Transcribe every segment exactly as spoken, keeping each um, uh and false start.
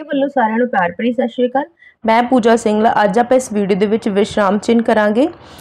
ਵੱਲੋਂ ਸਾਰਿਆਂ ਨੂੰ ਪਿਆਰ ਭਰੀ ਸਤਿ ਸ਼੍ਰੀ ਅਕਾਲ। मैं पूजा सिंगला अज आप इस वीडियो दे विच विश्राम चिन्ह करांगे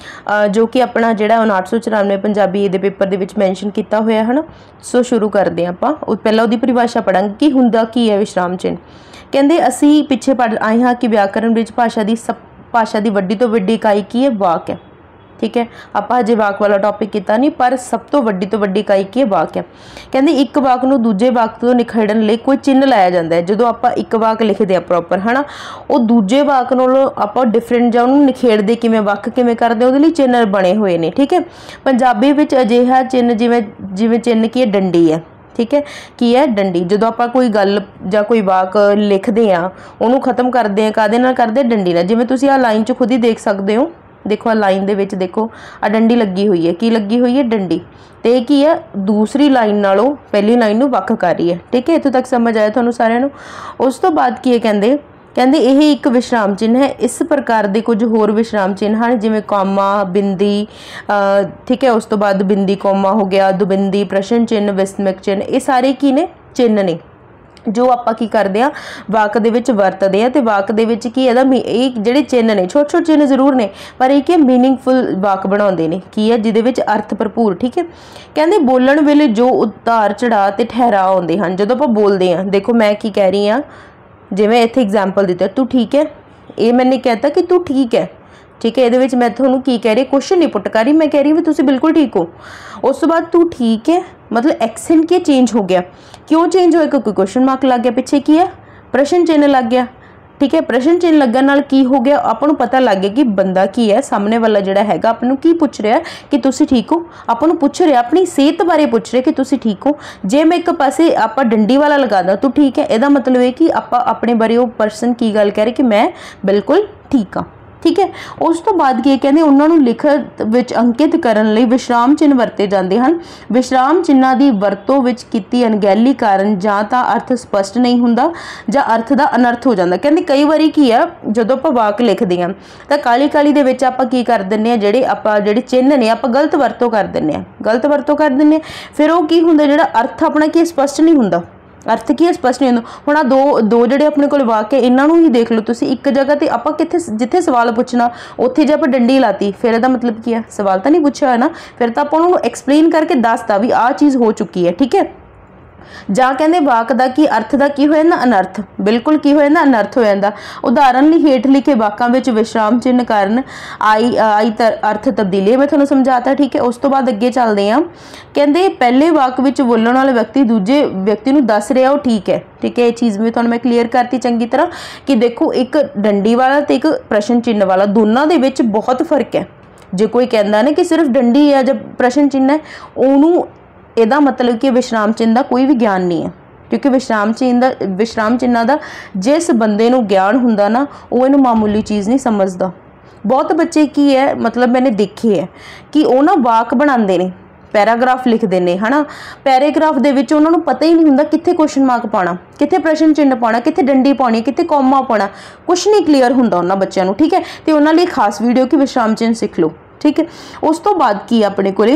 जो कि अपना जिहड़ा उनाहठ सौ चौरानवे पंजाबी दे पेपर दे विच मैंशन किया होया है ना। सो शुरू करते हैं आपां। पहला उहदी परिभाषा पढ़ांगे कि हुंदा की है विश्राम चिन्ह। कहंदे असीं पिछे पढ़ आए हाँ कि व्याकरण विच भाषा दी सब भाषा दी वड्डी तो वड्डी इकाई की है वाक है। ठीक है, आपां हजे वाक वाला टॉपिक किया नहीं, पर सब तो वड्डी तो वड्डी इकाई की है वाक है। कहंदे एक वाक नूं दूजे वाक तो निखेड़न लई कोई चिन्ह लाया जाता है। जदों आपां एक वाक लिखदे आ प्रॉपर है ना, वो दूजे वाक नालों आपां डिफरेंट जां उहनूं निखेड़दे किवें वख किवें करदे उहदे लई चिन्ह बने हुए ने। ठीक है, पंजाबी विच अजिहा चिन्ह जिवें जिवें चिन्ह की डंडी है। ठीक है, की है डंडी। जो आप कोई गल जां कोई वाक लिखते हैं उन्होंने खत्म करते हैं काहदे नाल करदे डंडी नाल। जिवें तुसीं आ लाइन च खुद ही देख सकते हो, देखो आ लाइन दे विच देखो आ डंडी लगी हुई है। की लगी हुई है? डंडी। ते की है दूसरी लाइन नालों पहली लाइन नूं वख कर रही है। ठीक है, इत्थों तक समझ आया तुहानूं सारिआं नूं। उस तो बाद की है कहंदे कहंदे यह एक विश्राम चिन्ह है। इस प्रकार के कुछ होर विश्राम चिन्ह हैं जिवें कॉमा बिंदी। ठीक है, उस तो बाद बिंदी कॉमा हो गया, दुबिंदी, प्रश्न चिन्ह, विस्मयक चिन्ह, ये सारे की ने चिन्ह ने जो आपां की करदे आ वाक दे विच वरतदे आ। ते वाक दे विच की इहदा ਇਹ ਜਿਹੜੇ चिन्ह ने छोटे छोटे चिन्ह जरूर ने पर एक मीनिंगफुल वाक बनाउंदे ने। की है जिहदे विच अर्थ भरपूर। ठीक है, कहंदे बोलण वेले जो उतार चढ़ा ते ठहराव आउंदे हन। जदों आपां बोलदे आ देखो मैं की कह रही हाँ, जिवें इत्थे एग्जाम्पल दित्ता तू ठीक है, ये मैंने कहता कि तू ठीक है। ठीक है, ये मैं थोनू की कह रही क्वेश्चन नहीं पुट कर रही, मैं कह रही भी तुम बिल्कुल ठीक हो। उस तो बाद तू ठीक है मतलब एक्सेंट के चेंज हो गया। क्यों चेंज होया? क्योंकि क्वेश्चन मार्क लग गया, पिछे की है प्रश्न चिन्ह लग गया। ठीक है, प्रश्न चिन्ह लगन नाल की हो गया, आपां नूं पता लग गया कि बंदा की है सामने वाला जिहड़ा हैगा आपां नूं की पुछ रहा कि तुसीं ठीक हो। आपां नूं पुछ रहा अपनी सेहत बारे पुछ रहे कि तुसीं ठीक हो। जे मैं एक पासे आपां डंडी वाला लगा दा तू ठीक है, इहदा मतलब है कि आपां अपने बारे वो पर्सन की गल कह रहे कि मैं बिल्कुल ठीक हाँ। ठीक है, उस तो बाद की कहते उन्होंने लिखत विच अंकित करन लई विश्राम चिन्ह वरते जाते हैं। विश्राम चिन्हां की वरतों विच कीती अनगैली कारण जां तां अर्थ स्पष्ट नहीं हुंदा जां अर्थ दा अनर्थ हो जाता। कहते कई बारी की है जदों आपां वाक लिखदे हां तां काली काली दे विच आपां की कर दिंदे आ जिहड़े आपां जिहड़े चिन्ह ने आपां गलत वरतों कर दिंदे आ गलत वरतों कर दिंदे आ। फिर वो की हुंदा जिहड़ा अर्थ अपना की स्पष्ट नहीं हुंदा। अर्थ की है स्पष्ट नहीं होंदा। हुण आ दो दो जिहड़े अपने कोल वाक है इन्हां नूं ही देख लो तुसीं। एक जगह ते आपां कित्थे जिथे सवाल पुछना उत्थे जे आपां डंडी लाती फिर इहदा मतलब की है सवाल तां नहीं पुछिया होया ना, फिर तां आपां उहनूं एक्सप्लेन करके दसता भी आ चीज़ हो चुकी है। ठीक है, जां कहंदे वाक दा की अर्थ दा की हो जांदा अनर्थ, बिल्कुल की हो जांदा अनर्थ हो जांदा। उदाहरण लई हेठ लिखे वाकां विच विश्राम चिन्ह कारण आई आई तर अर्थ तब्दीली मैं तुहानूं समझाता। ठीक है, उस तो बाद अगे चलदे आ। कहंदे पहले वाक विच बोलण वाला व्यक्ति दूजे व्यक्ति नूं दस रिहा वो ठीक है। ठीक है, ये चीज़ भी तुहानूं मैं क्लीयर करती चंगी तरह कि देखो एक डंडी वाला ते एक प्रश्न चिन्ह वाला दोनों दे विच बहुत फर्क है। जे कोई कहंदा ना कि सिर्फ डंडी है जब प्रश्न चिन्ह है उहनूं ਇਹਦਾ मतलब कि विश्राम चिन्ह का कोई भी ज्ञान नहीं है। क्योंकि विश्राम चिन्ह का विश्राम चिन्ह का जिस बंदे नूं ज्ञान हुंदा ना वो इनू मामूली चीज़ नहीं समझदा। बहुत बच्चे की है मतलब मैंने देखे है कि वो ना वाक बनाते हैं पैराग्राफ लिखते हैं है ना। पैराग्राफ दे विच उन्हां नूं पता ही नहीं हुंदा कित्थे क्वेश्चन मार्क पाना, कित्थे प्रश्न चिन्ह पाना, कित्थे डंडी पानी, कित्थे कॉमा पाना, कुछ नहीं क्लीयर हुंदा उन्हां बच्चों नूं। ठीक है, तो उन्हां लई खास वीडियो कि विश्राम चिन्ह सीख लो। ठीक है, उस तो बाद की अपने कोले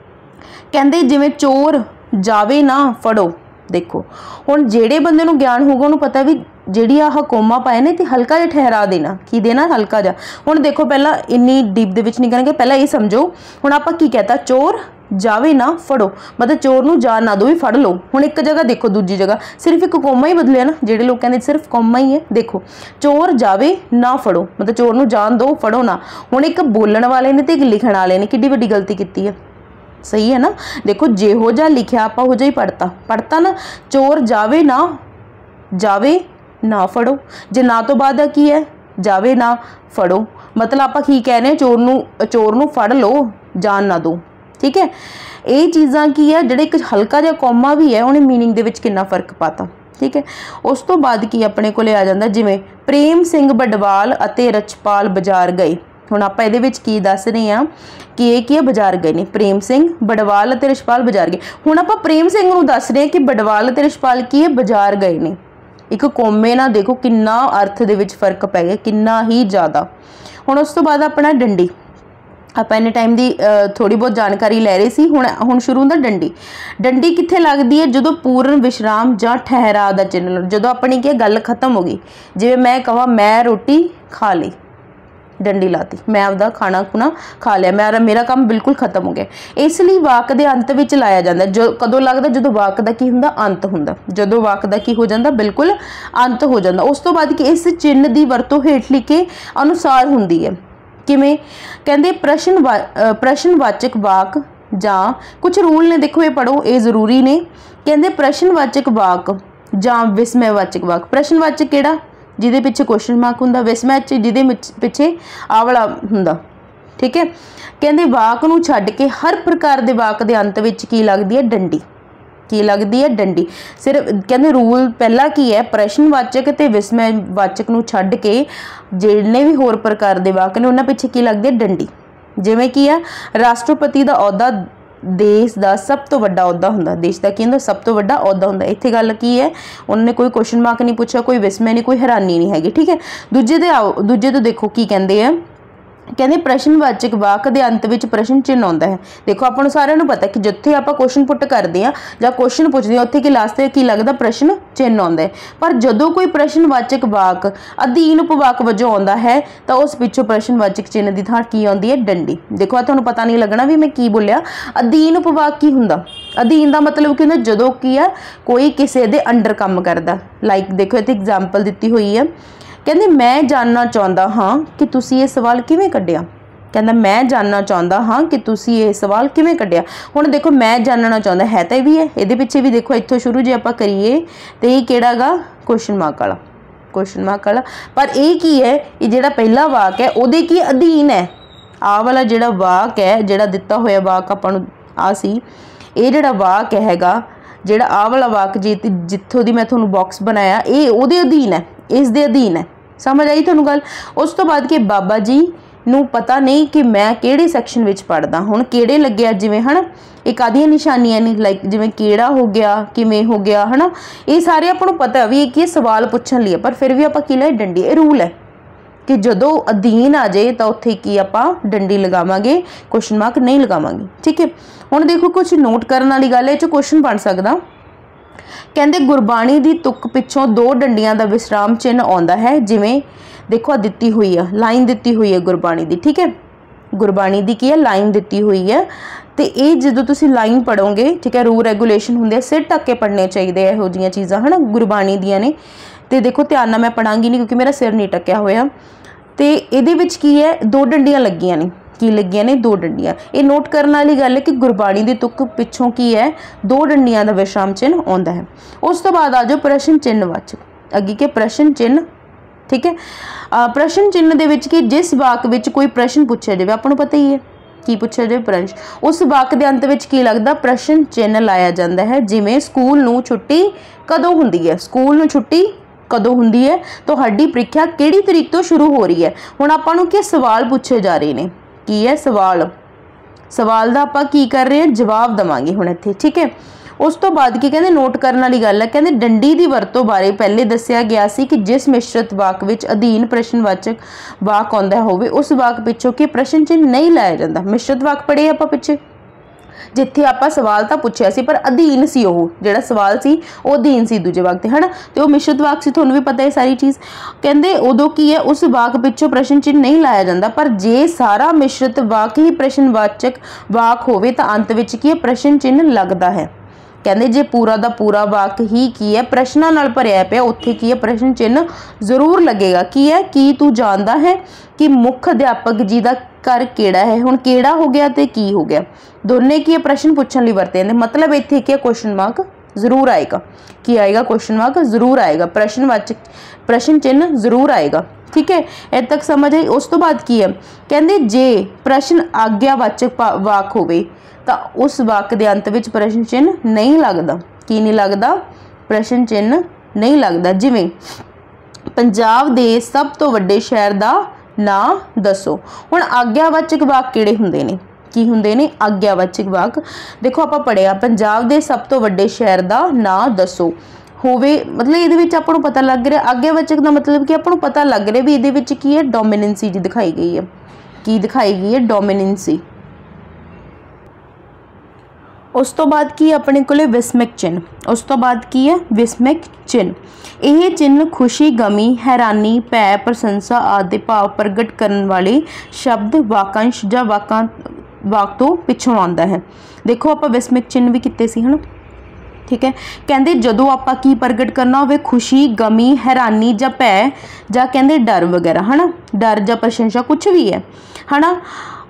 कहंदे जिवें चोर जावे ना फड़ो। देखो हुण जेड़े बंदे नूं ज्ञान होगा उन्होंने पता भी जिहड़ी आह कोमा पाए ने ते हल्का जिहा ठहरा देना की देना हल्का जा। हुण देखो पहला इन्नी डीप दे विच नहीं करांगे, पहला ये समझो हुण आपां की कहता चोर जावे ना फड़ो मतलब चोर नूं जान ना दो भी फड़ लो। हुण एक जगह देखो दूजी जगह सिर्फ एक कोमा ही बदलिया ना, जिहड़े लोग कहंदे सिर्फ कोमा ही है। देखो चोर जावे ना फड़ो मतलब चोर नूं जान दो फड़ो ना। हुण एक बोलण वाले ने ते एक लिखण वाले ने किड्डी वड्डी गलती कीती है। सही है ना, देखो जेहो जा लिखिया आप हो जा ही पढ़ता पढ़ता ना। चोर जावे ना जावे ना फड़ो, जे ना तो बाद की है जावे ना फड़ो मतलब आप की कह रहे हैं चोर नू चोर नू फड़ लो जान ना दो। ठीक है, ये चीज़ां की है जिहड़े एक हल्का जिहा कॉमा भी है उन्हें मीनिंग दे विच कितना फर्क पाता। ठीक है, उस तो बाद की अपने कोले आ जांदा जिवें प्रेम सिंह बडवाल अते रछपाल बाजार गए। हुण आपां इहदे विच की दस रहे हैं कि ये की है बाजार गए ने प्रेम सिंह बडवाल अते रछपाल बाजार गए। हुण आपां प्रेम सिंह नूं दस रहे हैं कि बडवाल अते रछपाल की है बाजार गए ने। एक कोमे ना देखो किन्ना अर्थ दे विच फर्क पै गया किन्ना ही ज़्यादा। हुण उस तो बाद अपना डंडी ਆਪਾਂ इन्ने टाइम की थोड़ी बहुत जानकारी लै रहे सी। हुण हुण शुरू हुंदा डंडी। डंडी कित्थे लगदी है? जदों पूर्ण विश्राम जां ठहराव दा चिन्ह, जदों अपनी की गल खत्म हो गई, जिवें मैं कहां मैं रोटी खा ली, डंडी लाती, मैं आपदा खाना खुना खा लिया, मेरा मेरा काम बिल्कुल खत्म हो गया। इसलिए वाक दे अंत विच लाया जांदा। जो कदों लगदा? जदों वाक दा की हुंदा? अंत हुंदा। जदों वाक दा की हो जांदा? बिल्कुल अंत हो जांदा। उस तो बाद कि इस चिन्ह दी वरतों हेठ लिखे अनुसार हुंदी है। किवें? कहंदे प्रश्न वा प्रश्नवाचक वाक जां कुछ रूल ने, देखो ये पढ़ो, ये जरूरी ने। कहंदे प्रश्नवाचक वाक जां विस्मयवाचक वाक। प्रश्नवाचक किहड़ा? जिहदे पिछे क्वेश्चन मार्क हुंदा। विस्मयवाचक जिहदे पिछे आ वाला हुंदा। ठीक है। कहंदे वाक नूं छड्ड के हर प्रकार दे वाक दे अंत विच की लगदी है? डंडी। की लगदी है? डंडी। सिर्फ कहंदे रूल पहला की है, प्रश्नवाचक ते विस्मयवाचक नूं छड्ड के जिन्ने भी होर प्रकार दे वाक ने उन्हां पिछे की लगदी है? डंडी। जिवें की है राष्ट्रपति दा अहुदा देश का सब तो वड्डा अहुदा हुंदा। देश का की हुंदा? सब तो वड्डा अहुदा हुंदा। इत्थे गल की है, उन्होंने कोई क्वेश्चन मार्क नहीं पूछा, कोई विस्मय नहीं, कोई हैरानी नहीं हैगी। ठीक है। दूजे दे आओ, दूजे तो देखो की कहंदे आ, कहंदे प्रश्नवाचक वाक दे अंत विच प्रश्न चिन्ह आउंदा है। देखो आपां नूं सारिआं नूं पता कि जिथे आपां क्वेश्चन पुट करदे आ जां क्वेश्चन पुछदे आ उत्थे की लास्ट ते की लगदा? प्रश्न चिन्ह आउंदा है। पर जदों कोई प्रश्नवाचक वाक अधीन उपवाक वजों आउंदा है तां उस पिछों प्रश्नवाचक चिन्ह दी थां की आउंदी है? डंडी। देखो आ तुहानूं पता नहीं लगना भी मैं की बोलिया। अधीन उपवाक की हुंदा? अधीन दा मतलब की हुंदा? जदों की है कोई किसी दे अंडर काम करदा। लाइक देखो इत्थे एग्जाम्पल दित्ती हुई है। कहंदे मैं जानना चाहुंदा हां कि तुसीं ये सवाल किवें कढिया। कहंदा मैं जानना चाहुंदा हां कि तुसीं ये सवाल किवें कढिया। हुण देखो मैं जानना चाहुंदा है तां भी है, इहदे पिछे भी देखो इत्थों शुरू जे आपां करिए ते ये किहड़ा गा? क्वेश्चन मार्क वाला, क्वेश्चन मार्क वाला। पर ये की है? ये जिहड़ा पहला वाक है उहदे की अधीन है। आ वाला जिहड़ा वाक है, जिहड़ा दित्ता होया वाक आपां नूं आ सी, ये जिहड़ा वाक हैगा, जिहड़ा आ वाला वाक जी जित्थों दी मैं तुहानूं बॉक्स बनाया, ये उहदे अधीन है, इस दे अधीन है। समझ आई तुहानूं गल? उस तो बाद कि बाबा जी नूं पता नहीं कि मैं किहड़े सैक्शन विच पढ़दा। हुण किहड़े लग्गे जिवें है ना, एक आदियां निशानियां ने, लाइक जिवें किहड़ा हो गया, किवें हो गया, है ना, ये सारे आपां नूं पता भी कि सवाल पुछण लई, पर फिर भी आपां की लाए? डंडी। ये रूल है कि जदों अधीन आ जाए तो उत्थे की आपां डंडी लगावांगे, क्वेश्चन मार्क नहीं लगावांगे। ठीक है। हुण देखो कुछ नोट करन वाली गल है, क्वेश्चन बन सकदा। कहंदे गुरबाणी दी तुक पिछों दो डंडियां दा विश्राम चिन्ह आउंदा है। जिवें देखो आ दित्ती हुई है, लाइन दित्ती हुई है गुरबाणी दी। ठीक है। गुरबाणी दी की है? लाइन दित्ती हुई है। तो ये जदों तुसीं लाइन पढ़ोगे, ठीक है, रूल रेगूलेशन हुंदे, सिर ढक के पढ़ने चाहिए इहो जिहियां चीज़ां, है ना, गुरबाणी दियां ने। तो देखो ध्यान नाल मैं पढ़ांगी नहीं क्योंकि मेरा सिर नहीं ढकिया होया। तो इहदे विच की है? दो डंडियां लगियां ने। की लगियां ने? दो डंडियां। ये नोट करने वाली गल है कि गुरबाणी दी तुक पिछों की है? दो डंडियां दा विश्राम चिन्ह आउंदा है। उस तो बाद आ जाओ प्रश्न चिन्हवाचक, अगे के प्रश्न चिन्ह। ठीक है। प्रश्न चिन्ह दे विच कि जिस वाक विच कोई प्रश्न पूछा जाए, आपां नूं पता ही है की पूछा जाए? प्रश्न। उस वाक दे अंत विच की लगदा? प्रश्न चिन्ह लाया जाता है। जिवें स्कूल नूं छुट्टी कदों हुंदी है? स्कूल नूं छुट्टी कदों हुंदी है? तुहाडी प्रीख्या किहड़ी तरीक तो शुरू हो रही है? हुण आपां नूं कि सवाल पूछे जा रहे ने, की है? सवाल। सवाल दा आपां की कर रहे हैं? जवाब देवांगे हुण इत्थे। ठीक है। उस तो बाद की कहंदे नोट करने वाली गल है, कहंदे डंडी दी वरतों बारे पहले दस्सिया गया सी कि जिस मिश्रित वाक विच अधीन प्रश्नवाचक वाक आउंदा होवे उस वाक पिछों कि प्रश्न चिन्ह नहीं लाया जाता। मिश्रित वाक पढ़े आपां पिछे, जिथे आपां सवाल तां पुछिया सी पर अधीन सी, ओह जिहड़ा सवाल सी वो अधीन सी दूजे वाक ते, है ना, ते वो मिश्रित वाक सी। तुहानूं भी पता है सारी चीज़। कहंदे उदों की है? उस वाक पिछों प्रश्न चिन्ह नहीं लाया जाता। पर जे सारा मिश्रित वाक ही प्रश्नवाचक वाक होवे तां अंत विच की है? प्रश्न चिन्ह लगदा है। कहंदे जे पूरा दा पूरा वाक ही की है प्रश्नां नाल भरिया पिया, उत्थे की है? प्रश्न चिन्ह जरूर लगेगा। की है? की तू जानदा है कि मुख अध्यापक जी का घर किहड़ा है? हुण किहड़ा हो गया ते की हो गया, दोने की प्रश्न पूछण लई वरते जांदे। मतलब इत्थे की क्वेश्चन मार्क जरूर आएगा। की आएगा? क्वेश्चन मार्क जरूर आएगा। प्रश्नवाचक प्रश्न चिन्ह जरूर आएगा। ठीक है। इत्थे तक समझ आई? उस तो बाद की है? कहंदे जे प्रश्न आग्यावाचक वाक होवे तां उस वाक दे अंत विच प्रश्न चिन्ह नहीं लगदा। की नहीं लगदा? प्रश्न चिन्ह नहीं लगदा। जिवें पंजाब दे सब तो वड्डे शहर दा नां दसो। हुण आग्यावाचक वाक किहड़े हुंदे ने? की हुंदे ने? आग्यावाचक वाक। देखो आपां पढ़िया पंजाब दे सब तो वड्डे शहर दा नां दसो होवे, मतलब इहदे विच आपां नूं पता लग रहा। आग्यावाचक दा मतलब कि आपां नूं पता लग रहा भी इहदे विच की है? डोमिनेंसी जी दिखाई गई है। की दिखाई गई है, डोमिनेंसी। उस तो बाद की अपने कोले विस्मिक चिन्ह। उस तो बाद की है विस्मिक चिन्ह। यह चिन्ह खुशी, गमी, हैरानी, भै, प्रशंसा आदि भाव प्रगट करने वाले शब्द, वाकांश या वाकां वाक तो पिछों आंदा है। देखो आप विस्मिक चिन्ह भी किते सी, है ना, ठीक है। कहते जदों आपां की प्रगट करना होवे खुशी, गमी, हैरानी या भै या कहते डर वगैरह, है ना, डर या प्रशंसा कुछ भी है, है ना,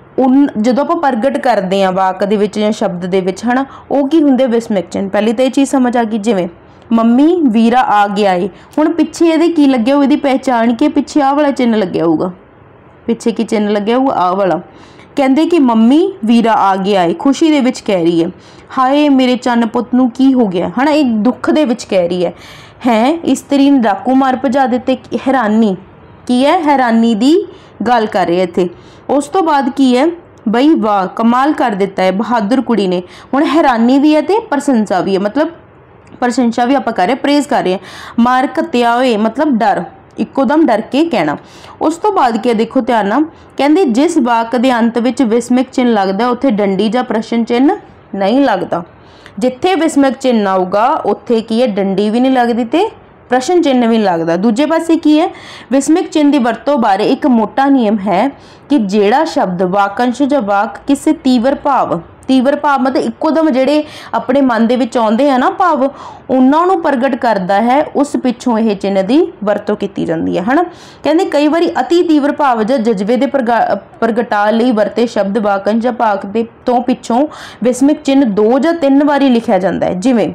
उन जो आप प्रगट करते हैं वाक दे विच या शब्द दे विच, है ना, वो की हुंदे विस्मिक चिन्ह। पहली तो ये चीज़ समझ आ गई, जिवें मम्मी वीरा आ गया है, हुण पिछे ये की लग्या हो, इसकी पहचान के पिछे आ वाला चिन्ह लग्या होगा, पिछे की चिन्ह लग्या होगा आ वाला। कहते कि मम्मी वीरा आ गया है, खुशी दे विच कह रही है, हाय मेरे चन्न पुत नूं की हो गया, है ना, एक दुख दे विच कह रही है। हैं इस्त्री ने डाकू मार भजा दिते, हैरानी की है, हैरानी दी गल कर रहे इत्थे। उस तो बाद की है बई वाह कमाल कर दिता है बहादुर कुड़ी ने। हुण हैरानी भी है तो प्रशंसा भी है, मतलब प्रशंसा भी आप कर रहे, प्रेज कर रहे हैं। मार घत्या होए मतलब डर, इक्को दम डर के कहना। उस तो बाद क्या देखो ध्यान नाल, कहंदे जिस वाक के अंत विच विस्मिक चिन्ह लगदा उत्थे डंडी या प्रश्न चिन्ह नहीं लगता। जिथे विस्मिक चिन्ह आऊगा उत्थे की है डंडी भी नहीं लगती ते प्रश्न चिन्ह भी नहीं लगता। दूजे पासे की है विस्मिक चिन्ह की वरतों बारे एक मोटा नियम है कि जेड़ा शब्द वाकंश या वाक किसी तीव्र भाव, तीव्र भाव मतलब इक्को दम जेड़े अपने मन दे विच आउंदे हैं ना भाव, उन्हां नूं प्रगट करता है, उस पिछों यह चिन्ह की वरतों की जाती है, है ना। कहते कई बार अति तीव्र भाव या जज्बे के प्रगा प्रगटा लई वरते शब्द वाकंश या वाक दे तो पिछों विस्मिक चिन्ह दो या तीन बारी लिखा जाता है। जिवें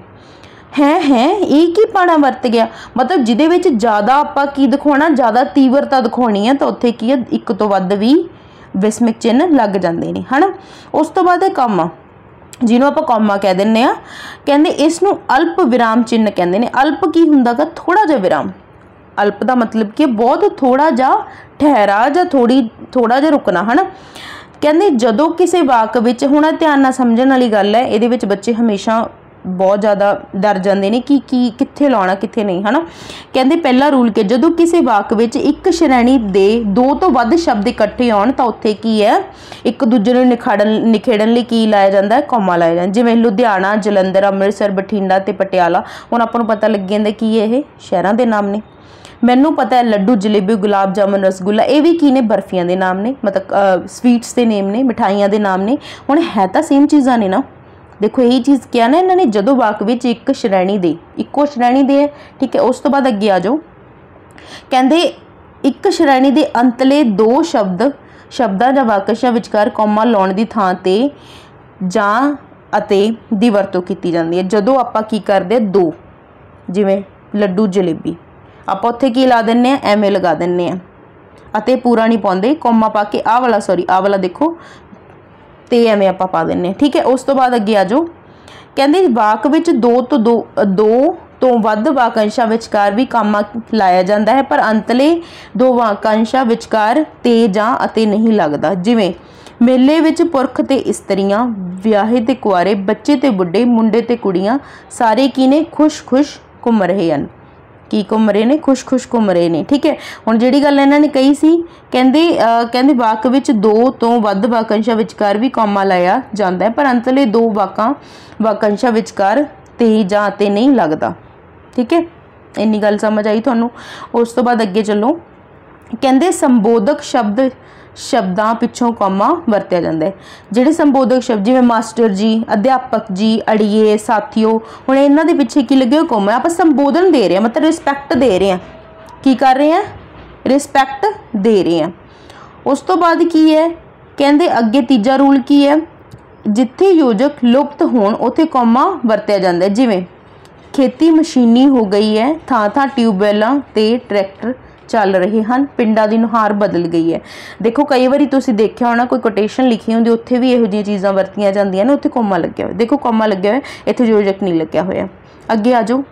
है है एक ही पाना वरत गया, मतलब जिदे विच ज़्यादा आपां की दिखाना, ज़्यादा तीव्रता दिखानी है तो उत्थे की है एक तो वध भी विस्मिक चिन्ह लग जाते हैं, है ना। उस तो बाद कॉमा, जिन्हों आप कॉमा कह दें, कहते इसनूं अल्प विराम चिन्ह कहते हैं। अल्प की हुंदा गा थोड़ा जिहा विराम, अल्प का मतलब कि बहुत थोड़ा जा ठहरा या थोड़ी थोड़ा जिहा रुकना, है ना। कहते जदों किसी वाक विच, हुण ध्यान नाल समझण वाली गल है, इहदे विच बच्चे हमेशा बहुत ज़्यादा डर जाते हैं कि की कित्थे लाना कित्थे नहीं, है ना। कहते पहला रूल कि जदों किसी वाक विच एक श्रेणी दे दो तो वध शब्द इकट्ठे आउण तां उत्थे की है एक दूजे नूं निखाड़न निखेड़न लई की लाया जाता है, कॉमा लाया जाता। जिवें लुधियाना, जलंधर, अमृतसर, बठिंडा ते पटियाला। हुण आपां नूं पता लग जांदा कि ये शहरां दे नाम ने। मैनू पता है लड्डू, जलेबी, गुलाब जामुन, रसगुल्ला, ये भी की ने बर्फियां दे नाम ने, मतलब स्वीट्स के नेम ने, मिठाइयां दे नाम ने। हुण है तां सेम चीज़ां ने ना। देखो यही चीज़ क्या ना, इन्होंने जदों वाक विच एक श्रेणी दे इक्को श्रेणी दे है, ठीक है। उस तो बाद अगे आ जाओ, कहते एक श्रेणी दे अंतले दो शब्द शब्दां जां वाकांशां विचकार कॉमा लाउण दी थां ते जां अते दी वरतों की जाती है। जदों आपां की करदे दो, जिवें लड्डू, जलेबी, आपां उत्थे की ला दिंने आ, एवें लगा दिंने आ, अते पूरा नहीं पाउंदे, कॉमा पा के आ वाला सॉरी आ वाला देखो ते एवें आपां पा दिंने, ठीक है। उस तो बाद अगे आ जाओ, कहते वाक विच दो तो दो दो तो वध वाकांशां विचकार भी कामा लाया जाता है, पर अंतले दो वाकांशां विचकार ते जां अते नहीं लगता। जिवें मेले विच पुरख ते इस्त्रियां, विआहे ते कुआरे, बच्चे ते बुढ़े, मुंडे ते कुड़ियां सारे की ने खुश खुश घूम रहे हैं, की घूम रहे ने, खुश खुश घूम रहे ने, ठीक है। हुण जिहड़ी गल इन्हां ने कही सी, कहंदे कहंदे वाक विच दो तो वध वाकांशां विचकार भी कॉमा लाया जाता है, पर अंतले दो वाकां वाकांशां विचकार ते जां ते नहीं लगता, ठीक है। इन्नी गल समझ आई तुहानूं। उस तो बाद अगे चलो, कहंदे संबोधक शब्द शब्दां पिछों कॉमा वरत्या जाता है। जिहड़े संबोधक शब्द जिवें मास्टर जी, अध्यापक जी, अड़िए, साथियों, हुण इन्हां दे पिछे की लगे कॉमा, आप संबोधन दे रहे हैं, मतलब रिस्पैक्ट दे रहे हैं, की कर रहे हैं, रिस्पैक्ट दे रहे हैं। उस तो बाद की है, कहंदे अगे तीजा रूल की है, जिथे योजक लुप्त होण उत्थे कॉमा वरत्या जाता है। जिवें खेती मशीनी हो गई है, थां थां ट्यूबवैलां ते ट्रैक्टर चल रहे हैं, पिंडां दी नुहार बदल गई है। देखो कई बार तुसीं देखिया होना कोई कोटेशन लिखी होंदी, उत्थे भी इहो जिहियां चीज़ां वरतियां जांदियां ने, उत्थे कॉमा लग्या होया, देखो कॉमा लग्या होया, इत्थे योजक नहीं लग्या होया। अगे आ जाओ,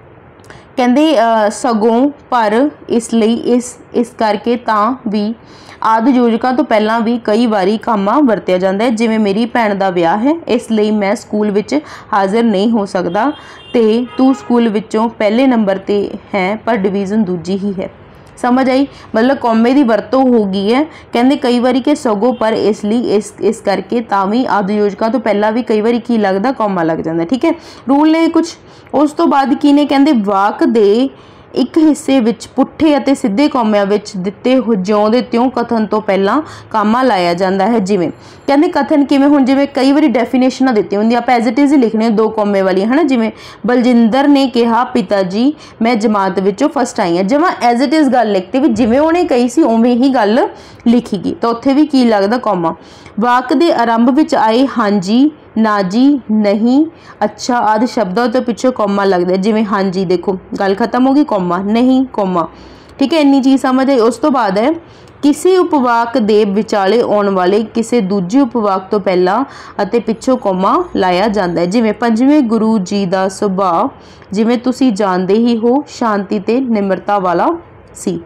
कहंदे सगों पर इसलिए इस इस करके तां भी आदि योजकों तो पहला भी कई बारी कामा वरत्या जाता है। जिवें मेरी भैन का विआह है, इसलिए मैं स्कूल विच हाज़र नहीं हो सकता, ते तू स्कूल विचों पहले नंबर ते है पर डिवीज़न दूजी ही है। समझ आई, मतलब कौमे की वरतों हो गई है। कहते कई बार कि सगों पर इसलिए इस इस करके तावी आदयोजकों तो पहला भी कई बार की लगता कौमा लग जाता। ठीक है, रूल ने कुछ। उस तो बाद की ने कहते वाक दे एक हिस्से विच पुट्ठे अते सीधे कौमियां विच दिते हो ज्यों दे त्यों कथन तो पहला कामा लाया जाता है। जिवें कहते कथन किवें, हुण जिवें कई बार डेफिनेशनां दित्ती हुंदी आपां एज इट इज ही लिखने दो कौमे वाली है ना। जिवें बलजिंदर ने कहा पिता जी मैं जमात विचों फस्ट आई हां, जमा एज इट इज गल लिखती भी जिवें उहने कही सी उवें ही गल लिखी गई, तो उत्थे भी की लगदा कौमा। वाक दे आरंभ विच आए हाँ जी, ना जी, नहीं, अच्छा आदि शब्दों तो पिछों कौमा लगता है। जिवें हाँ जी देखो गल खत्म हो गई, कौमा, नहीं कौमा। ठीक है, इन्नी चीज़ समझ आई। उस तो बाद है किसी उपवाक दे विचाले आने वाले किसी दूजे उपवाक तो पहला अते पिछों कौमा लाया जाता है। जिवें पंजवें गुरु जी का सुभाव जिवें तुसी जानते ही हो शांति ते निम्रता वाला सी।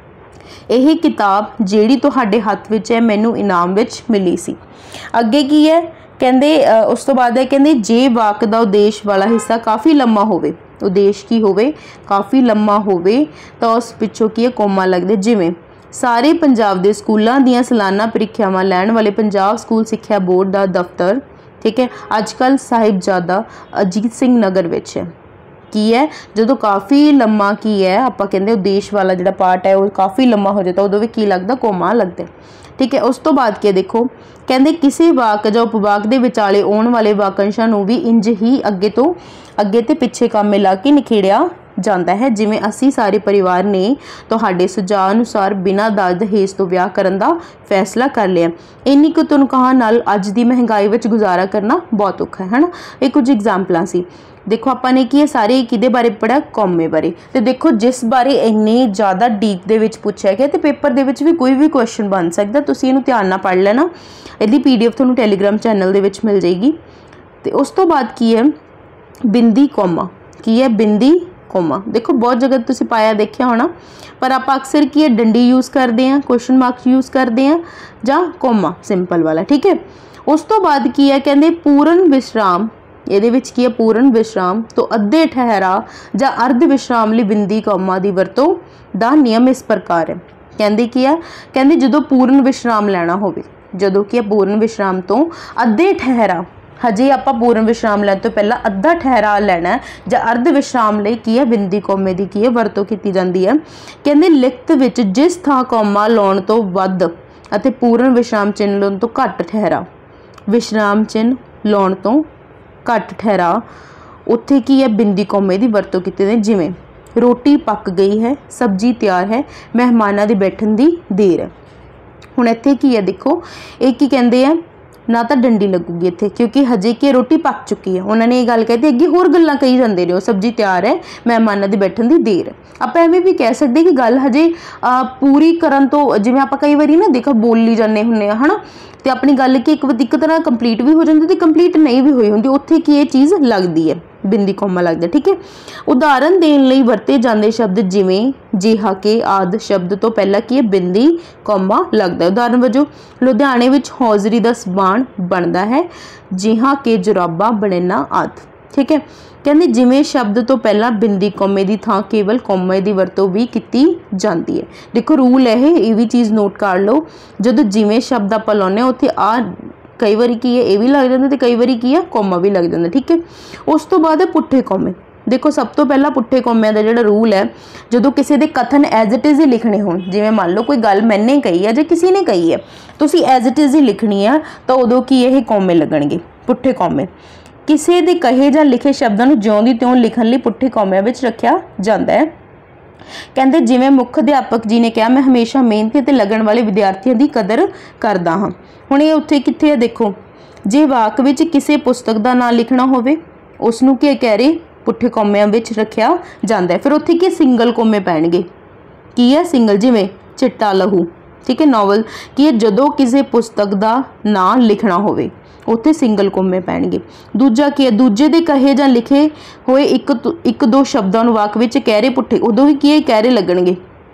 यह किताब जिहड़ी तुहाडे हत्थ विच है मैनू इनाम विच मिली सी। अगे की है कहते उस तो बाद है कहते जे वाक का उद्देश वाला हिस्सा काफ़ी लंबा होवे, उद्देश की होवे काफ़ी लंबा होवे तो उस पिछों की है कौमा लगदे। जिवें सारे पंजाब के स्कूलों दीयां सालाना प्रीख्यावां लैण वाले पंजाब स्कूल सिक्ख्या बोर्ड का दफ्तर, ठीक है, अजकल साहिबजादा अजीत सिंह नगर विच है। की है जो काफ़ी लंबा की है आपां कहंदे उद्देश वाला जिहड़ा पार्ट है वो काफ़ी लंबा हो जाता उदों भी की लगदा कौमा लगदा। ठीक है, उस तो बाद क्या देखो कहते किसी वाक या उपवाक के विचाले आने वाले वाकंशां नूं भी इंज ही अगे तो अगे तो पिछे काम मिला के निखेड़िया जाता है। जिवें असी सारे परिवार ने तुहाडे सुझाव अनुसार बिना दाज दहेज तो ब्याह करन दा फैसला कर लिया। इन्नी कुछ तनख्वाह नाल अज दी महंगाई विच गुजारा करना बहुत औखा है ना। ये कुछ एग्जाम्पलां सी। देखो आपां ने की सारे किहदे बारे पढ़िया, कौमे बारे। तो देखो जिस बारे इन्ने ज़्यादा डीप दे विच पूछा गया तो पेपर दे विच भी कोई भी क्वेश्चन बन सकता, तुसीं इहनूं ध्यान नाल पढ़ लेना। इहदी पी डी एफ तुहानूं टैलीग्राम चैनल दे विच मिल जाएगी। तो उस तो बाद की है बिंदी कौमा। की है बिंदी कौमा, देखो बहुत जगह तुसीं पाया देखिया होना, पर आप अक्सर की है डंडी यूज़ करते हैं, क्वेश्चन मार्क्स यूज़ करते हैं जां कौमा सिंपल वाला। ठीक है, उस तो बाद की है कहते पूर्ण विश्राम, ये विच की है पूर्ण विश्राम तो अद्धे ठहरा जां अर्ध विश्राम लई बिंदी कौमा की वरतों दा नियम इस प्रकार है। कहते की है कहते जो पूर्ण विश्राम लैना होवे, जदों कि पूर्ण विश्राम तो अद्धे ठहरा, हजे आपां पूर्ण विश्राम लैण तो पहला अद्धा ठहरा लैना है जां अर्ध विश्राम लई की है बिंदी कौमे की की है वरतों की जाती है। कहते लिखत विच जिस थां कौमा लाउण तो वध अते पूर्ण विश्राम चिन्ह लाउण तो घट ठहरा, विश्राम चिन्ह लाउण तो घट ठहरा उत्थे की है बिंदी कौमे की वरतों की। जिवें रोटी पक गई है, सब्जी तैयार है, मेहमानां दे बैठण दी देर है। हुण इत्थे की है देखो एक की कहंदे है ना तो डंडी लगूगी इत्थे क्योंकि हजे की रोटी पक चुकी है। उन्होंने ये गल कहती अगे होर गल्लां कही जांदे ने, सब्जी तैयार है, मेहमानां दे बैठण दी देर है। आप एवें भी कह सकते कि गल हजे पूरी करन तो जिवें आप कई बारी ना देखो बोली जाने हुंदे है ना, तो अपनी गल की एक एक तरह कंप्लीट भी हो जाती है कंप्लीट नहीं भी हुई होंगी, उत्थे की ये चीज़ लगती है बिंदी कौमा लगता है। ठीक है, उदाहरण देने लई वरते जाते शब्द जिवें जिहा के आदि शब्द तो पहला की है बिंदी कौमा लगता है। उदाहरण वजों लुधियाने विच हौजरी का समान बनता है, जिहा के जुराबा बनना आदि। ठीक है, कहते जिमें शब्द तो पहला बिंदी कौमे की थां केवल कौमे की वरतों भी की जाती है। देखो रूल है ये भी चीज़ नोट कर लो, जो जिमें शब्द आप लाने उत्थे आ कई बार की है ये भी लग जाता है, कई बार की है कौमा भी लग जाता। ठीक है, उस तो बाद है पुट्ठे कौमे। देखो सब तो पहला पुट्ठे कौमिਆਂ ਦਾ ਜਿਹੜਾ रूल है जो किसी के कथन एज इट इज़ ही लिखने हो, जिवें मान लो कोई गल मैंने कही है जो किसी ने कही है तुसीं एज इट इज़ ही लिखनी है तो उदों की यह कौमे लगणगे पुट्ठे कौमे। किसी के कहे जां लिखे शब्दों को ज्यों दी त्यों लिखण लई पुट्ठे कौमिਆਂ विच रखिया जाता है। कहते जिवें मुख अध्यापक जी ने कहा मैं हमेशा मेहनती ते लगन वाले विद्यार्थियों की कदर करदा हाँ। हुण ये उत्थे कित्थे है देखो, जे वाक विच किसी पुस्तक का नाम लिखना होवे उसनूं क्या कह रहे पुट्ठे कौमिਆਂ विच रखिया जाता है। फिर उत्थे की सिंगल कौमे पैणगे की है सिंगल, जिवें चिट्टा लहू। ठीक है, नॉवल की है जदों किसी पुस्तक का नाम लिखना होवे उत्थे सिंगल कौमे पैणगे। दूजा की है दूजे दे कहे जां लिखे होए एक एक दो शब्दों नूं वाक विच कहरे पुट्ठे उदों भी की है कहरे लगणगे।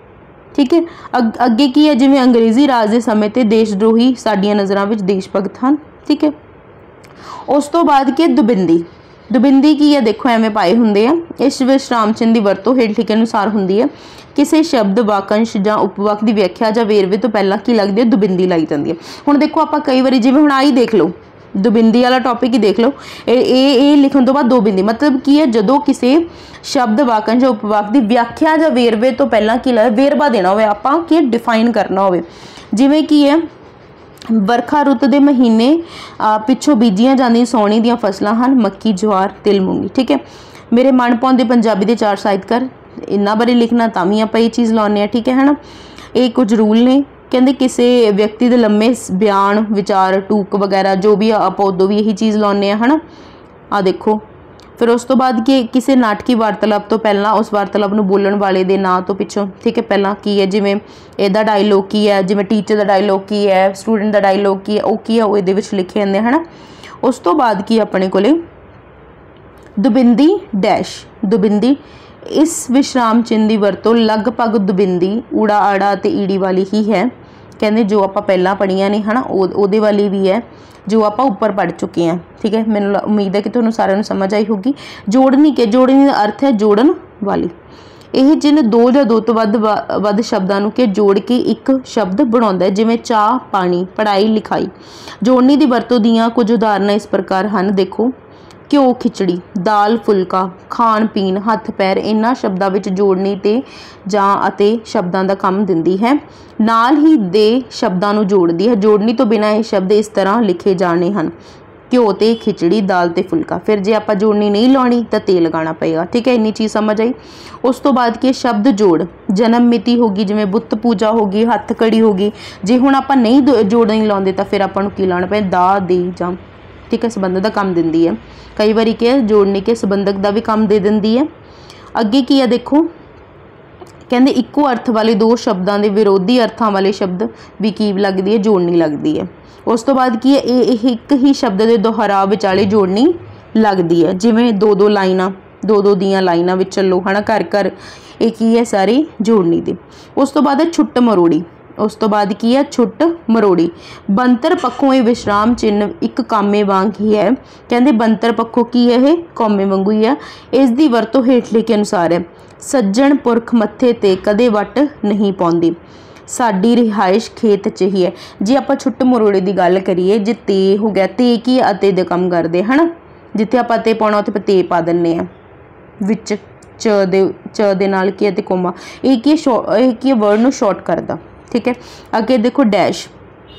ठीक है, अग अगे की है जिवें अंग्रेजी राज के समय ते देशद्रोही साडियां नज़रां विच देश भगत हन। ठीक है, उस तो बाद की है दुबिंदी। ਦੁਬਿੰਦੀ ਕੀ ਹੈ ਦੇਖੋ ਐਵੇਂ ਪਾਏ ਹੁੰਦੇ ਆ। ਇਸ ਵਿਸ਼ਰਾਮ ਚਿੰਨ੍ਹ ਦੀ ਵਰਤੋਂ ਹੇਠ ਲਿਖੇ ਅਨੁਸਾਰ ਹੁੰਦੀ ਹੈ। ਕਿਸੇ ਸ਼ਬਦ ਵਾਕੰਸ਼ ਜਾਂ ਉਪਵਾਕ ਦੀ ਵਿਆਖਿਆ ਜਾਂ ਵੇਰਵੇ ਤੋਂ ਪਹਿਲਾਂ ਕੀ ਲੱਗਦੀ ਹੈ ਦੁਬਿੰਦੀ ਲਾਈ ਜਾਂਦੀ ਹੈ। ਹੁਣ ਦੇਖੋ ਆਪਾਂ ਕਈ ਵਾਰੀ ਜਿਵੇਂ ਹੁਣ ਆਹੀ ਦੇਖ ਲਓ ਦੁਬਿੰਦੀ वाला टॉपिक ही देख लो, ये लिखने तो बाद दो बिंदी मतलब की है जो किसी शब्द वाकंश या उपवाक की व्याख्या या वेरवे तो पहला की लगे वेरवा देना हो आपां की डिफाइन करना हो जिवें की है वरखा रुत के महीने पिछों बीजियां जांदियां सौणी दीयां फसलां हन मक्की ज्वार तिल मूंगी। ठीक है, मेरे मन पाउंदे पंजाबी के चार साहित्यकार इन्हां बारे लिखना तां भी आपां ये चीज़ लाउने आ। ठीक है है ना, ये कुछ रूल ने कहते किसी व्यक्ति के लंबे बयान विचार टूक वगैरह जो भी आप उदों भी यही चीज़ लाने है ना। आ देखो फिर उस तो बाद कि किसी नाटकी वार्तालाप तो पहला उस वार्तालाप में बोलने वाले दे नां तो पिछों ठीक है पहला की है जिमें इहदा डायलॉग की है जिमें टीचर का डायलॉग की है स्टूडेंट का डायलॉग की है वो की है वो इहदे विच लिखे जांदे है ना। उस तो बाद की अपने कोले दुबिंदी डैश दुबिंदी इस विश्राम चिन्ह की वरतों लगभग दुबिंदी ऊड़ा आड़ा ते ईड़ी वाली ही है। कहते जो आप पहला पढ़िया ने है ना वो वाली भी है जो आप ऊपर पढ़ चुके हैं। ठीक है, मैंने उम्मीद है कि तुहानूं सारिआं नूं समझ आई होगी। जोड़नी के जोड़नी का अर्थ है जोड़न वाली। यह चिन्ह दो या दो तो वध वध शब्दां नूं के जोड़ के एक शब्द बनाउंदा है जिवें चाह पानी पढ़ाई लिखाई। जोड़नी की वरतों दीआं कुछ उदाहरणां इस प्रकार हैं देखो घ्यो खिचड़ी दाल फुलका खाण पीण हथ पैर इन्हां शब्दां विच जोड़नी ते जां अते शब्दां दा काम दिंदी है नाल ही दे शब्दां नूं जोड़दी है। जोड़नी तो बिना ये शब्द इस तरह लिखे जाने हैं घ्यो ते खिचड़ी दाल ते फुलका। फिर जे आपां जोड़नी नहीं लाउणी तां ते लगाना पेगा। ठीक है, इन्नी चीज़ समझ आई। उस तो बाद की शब्द जोड़ जन्म मिति होगी जिवें बुत पूजा होगी हथ कड़ी होगी। जे हुण आपां नहीं जोड़नी लाउंदे तां फिर आपां नूं की लाउणा पे दा दे जां ठीक है संबंध का काम दिंदी है। कई बारी क्या जोड़ने के संबंधक का भी काम दे दिंदी है। अगे की है देखो कहते इक्को अर्थ वाले दो शब्दों के विरोधी अर्थों वाले शब्द भी की लगती है जोड़नी लगती है। उस तो बाद की है ये एक ही शब्द के दोहराव विचाले जोड़नी लगती है जिवें दो दो लाइनां दो दो दियां लाइनां विच चलो है ना घर घर ये की है सारी जोड़नी दी। उस तो बाद है छुट्ट मरोड़ी। उस तो बाद की है छुट्ट मरोड़ी। बनतर पक्षों ये विश्राम चिन्ह एक कामे वांग ही है। कहते बनतर पक्षों की है ये कौमे वांगू ही है। इसकी वरतों हेठले के अनुसार है सज्जण पुरख मत्थे ते कदे वट नहीं पाउंदी साडी रिहाइश खेत च ही है। जे आप छुट्ट मरोड़े की गल करिए जे ते हो गया ते की अते दे काम करते है ना जिथे आप ते पाउणा उत्थे ते पा दिंदे आ विच च दे च दे नाल की है कोमा ये की ये की वर्ड नूं शॉर्ट करदा। ठीक है, अगे देखो डैश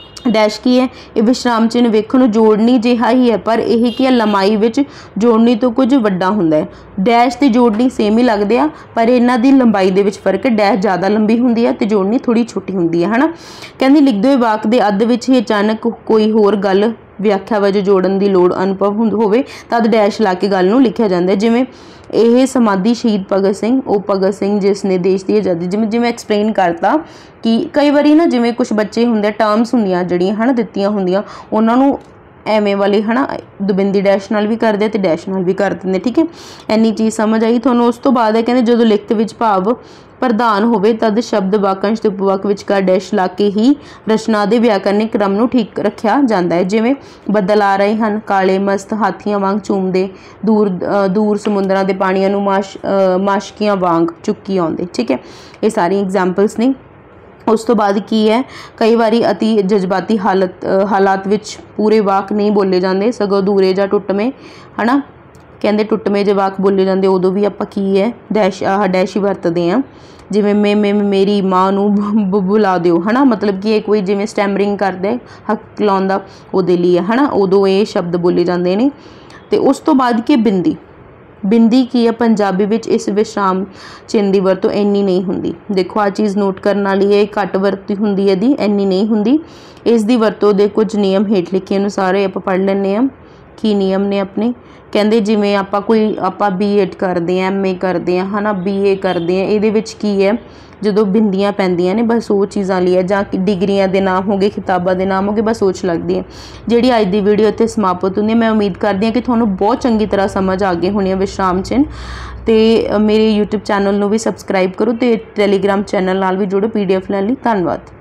डैश की है ये विश्राम चिन्ह वेखण नूं जोड़नी जिहा ही है पर यह की है लंबाई विच जोड़नी तो कुछ वड्डा हुंदा है। डैश ते जोड़नी सेम ही लगदे आ पर इन्हां दी लंबाई दे विच फर्क है। डैश ज़्यादा लंबी हुंदी है ते जोड़नी थोड़ी छोटी हुंदी है है ना। कहंदी लिखदे होए वाक दे अद्ध विच ही अचानक कोई होर गल व्याख्या वजों जोड़न की लोड़ अनुभव होवे तद डैश ला के गल नूं लिखिया जांदा है। जिवें यह समाधि शहीद भगत सिंह वो भगत सिंह जिसने देश की आज़ादी जिमें जिमें एक्सप्लेन करता कि कई बारी ना जिमें कुछ बच्चे होंगे टर्म्स होंदियां जड़ियां है ना दित्तियां होंदियां उन्होंने एवें वाले है ना दुबिंदी डैश नाल भी करते तो डैश नाल भी कर देंगे। ठीक है, इन्नी चीज़ समझ आई थोनों। उस तो बाद है कहते जो लिखत विच भाव प्रधान होवे तद शब्द वाकंश ते उपवाक विचकार डैश ला के ही रचना दे व्याकरणिक क्रम नूं ठीक रखिया जांदा है। जिवें बदल आ रहे हैं काले मस्त हाथियां वांग चूमदे दूर दूर समुद्रां दे पाणियां नूं माश माशकियां वांग चुक्की आउंदे। ठीक है, ये सारी एग्जाम्पल्स ने। उस तो बाद की है कई बारी अति जज्बाती हालत हालात विच पूरे वाक नहीं बोले जाते सगों दूरे जा टुटमें है ना। कहते टुटमें जे वाक बोले जाते उदों भी आप की है डैश आह डैश ही वरतते हैं। जिमें मे मे मेरी माँ नूं बुला दिओ है ना मतलब कि कोई जिमें स्टैमरिंग करते हक लाउंदा उहदे लिए है ना उदों ये शब्द बोले जाते हैं। तो उस तो बाद की बिंदी बिंदी की है पंजाबी विच इस विश्राम चिन्ह की वरतों इन्नी नहीं हुंदी। देखो आ चीज़ नोट करने वाली है घट वरती हुंदी है दी इन्नी नहीं हुंदी। इसकी वरतों दे कुछ नियम हेठ लिखे अनुसार आप पढ़ लैंदे आ की नियम ने अपने। कहते जिमें आप कोई आप बी एड करते हैं एम ए करते हैं है ना बी ए करते हैं ये की है जो बिंदियां पैंदियां ने बस वो चीज़ां लिए जां डिग्रियां के नाम हो गए किताबों के नाम हो गए बस सोच लगती है। जी अज की वीडियो इत्थे समाप्त होंदी है। मैं उम्मीद करती हाँ कि तुहानूं बहुत चंगी तरह समझ आ गई होनी है विश्राम चिन्ह। तो मेरे यूट्यूब चैनल नूं भी सबसक्राइब करो तो टैलीग्राम चैनल नाल भी जुड़ो पी डी एफ लैण लई। धन्नवाद।